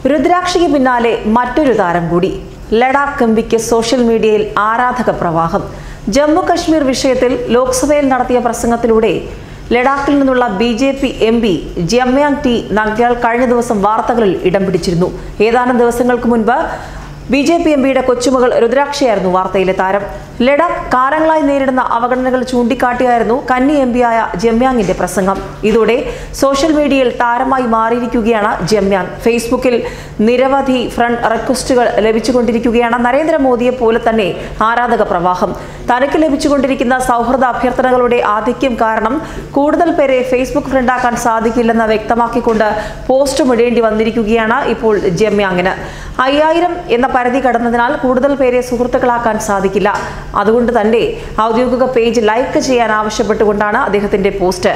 രുദ്രാക്ഷിക്ക് പിന്നാലെ മറ്റൊരു താരം കൂടി. ലഡാക്ക് എംപിക്ക് സോഷ്യൽ മീഡിയയിൽ ആരാധക പ്രവാഹം. ജമ്മു കശ്മീർ വിഷയത്തിൽ ലോക്സഭയിൽ നടത്തിയ പ്രസംഗത്തിലൂടെ ലഡാക്കിൽ നിന്നുള്ള BJP MP Jamyang T Namgyal കഴിഞ്ഞ ദിവസം വാർത്തകളിൽ ഇടം പിടിച്ചിരുന്നു. ഏതാനും ദിവസങ്ങൾക്ക് മുൻപ് BJP MPയുടെ കൊച്ചുമകൾ രുദ്രാക്ഷിയായിരുന്നു വാർത്തയിലെ താരം. ലഡാക്ക് കാലങ്ങളായി നേരിടുന്ന അവഗണനകൾ ചൂണ്ടിക്കാട്ടിയായിരുന്നു കന്നി MPയായ ജമ്യാങ്ങിന്റെ പ്രസംഗം. ഇതോടെ സോഷ്യൽ മീഡിയയിൽ താരമായി മാറിയിരിക്കുകയാണ് ജമ്യാങ്. ഫേസ്ബുക്കിൽ നിരവധി ഫ്രണ്ട് റിക്വസ്റ്റുകൾ ലഭിച്ചുകൊണ്ടിരിക്കുകയാണ്. നരേന്ദ്രമോദിയെ പോലെ തന്നെ ആരാധക പ്രവാഹം. തനിക്ക് ലഭിച്ചുകൊണ്ടിരിക്കുന്ന സൗഹൃദ അഭ്യർത്ഥനകളുടെ ആധിക്യം കാരണം കൂടുതൽ പേരെ ഫേസ്ബുക്ക് ഫ്രണ്ടാക്കാൻ സാധിക്കില്ലെന്ന് വ്യക്തമാക്കിക്കൊണ്ട് പോസ്റ്റും ഇടേണ്ടി വന്നിരിക്കുകയാണ് ഇപ്പോൾ ജമ്യാങ്ങിന്. 5000 എന്ന പരിധി കടന്നതിനാൽ കൂടുതൽ പേരെ സുഹൃത്തുക്കളാക്കാൻ സാധിക്കില്ല. അതുകൊണ്ട് തന്നെ ഔദ്യോഗിക പേജ് ലൈക്ക് ചെയ്യാൻ ആവശ്യപ്പെട്ടുകൊണ്ടാണ് അദ്ദേഹത്തിന്റെ പോസ്റ്റ്.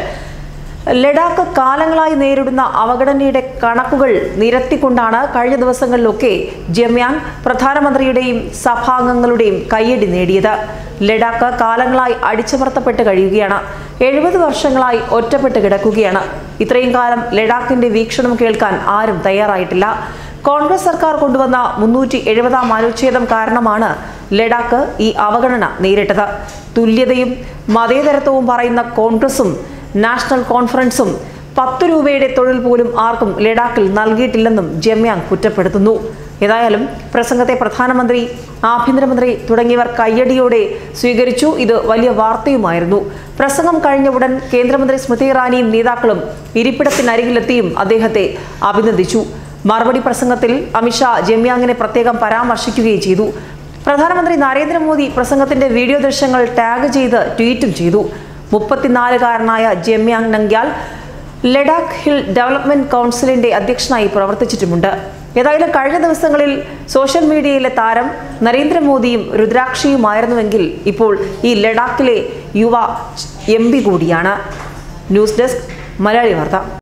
ലഡാക്ക് കാലങ്ങളായി നേരിടുന്ന അവഗണനയുടെ കണക്കുകൾ നിരത്തിക്കൊണ്ടാണ് കഴിഞ്ഞ ദിവസങ്ങളിലൊക്കെ ജമ്യാങ് പ്രധാനമന്ത്രിയുടെയും സഭാംഗങ്ങളുടെയും കയ്യടി നേടിയത്. ലഡാക്ക് കാലങ്ങളായി അടിച്ചമർത്തപ്പെട്ട് കഴിയുകയാണ്. 70 വർഷങ്ങളായി ഒറ്റപ്പെട്ട് കിടക്കുകയാണ്. ഇത്രയും കാലം ലഡാക്കിന്റെ വീക്ഷണം കേൾക്കാൻ ആരും തയ്യാറായിട്ടില്ല. കോൺഗ്രസ് സർക്കാർ കൊണ്ടുവന്ന 370-ാം അനുച്ഛേദം കാരണമാണ് ലഡാക്ക് ഈ അവഗണന നേരിട്ടത്. തുല്യതയും മതേതരത്വവും പറയുന്ന കോൺഗ്രസും നാഷണൽ കോൺഫറൻസും 10 രൂപയുടെ തൊഴിൽ പോലും ആർക്കും ലഡാക്കിൽ നൽകിയിട്ടില്ലെന്നും ജമ്യാങ് കുറ്റപ്പെടുത്തുന്നു. ഏതായാലും പ്രസംഗത്തെ പ്രധാനമന്ത്രി, ആഭ്യന്തരമന്ത്രി തുടങ്ങിയവർ കയ്യടിയോടെ സ്വീകരിച്ചു. ഇത് വലിയ വാർത്തയുമായിരുന്നു. പ്രസംഗം കഴിഞ്ഞ ഉടൻ കേന്ദ്രമന്ത്രി സ്മൃതി ഇറാനിയും നേതാക്കളും ഇരിപ്പിടത്തിനരികിലെത്തിയും അദ്ദേഹത്തെ അഭിനന്ദിച്ചു. മറുപടി പ്രസംഗത്തിൽ അമിത്ഷാ ജമ്യാങ്ങിനെ പ്രത്യേകം പരാമർശിക്കുകയും ചെയ്തു. പ്രധാനമന്ത്രി നരേന്ദ്രമോദി പ്രസംഗത്തിന്റെ വീഡിയോ ദൃശ്യങ്ങൾ ടാഗ് ചെയ്ത് ട്വീറ്റും ചെയ്തു. 34-കാരനായ ജമ്യാങ് നംഗ്യാൽ ലഡാക്ക് ഹിൽ ഡെവലപ്മെന്റ് കൗൺസിലിന്റെ അധ്യക്ഷനായി പ്രവർത്തിച്ചിട്ടുമുണ്ട്. ഏതായാലും കഴിഞ്ഞ ദിവസങ്ങളിൽ സോഷ്യൽ മീഡിയയിലെ താരം നരേന്ദ്രമോദിയും രുദ്രാക്ഷിയുമായിരുന്നുവെങ്കിൽ ഇപ്പോൾ ഈ ലഡാക്കിലെ യുവ MP കൂടിയാണ്. ന്യൂസ് ഡെസ്ക്, മലയാളി വാർത്ത.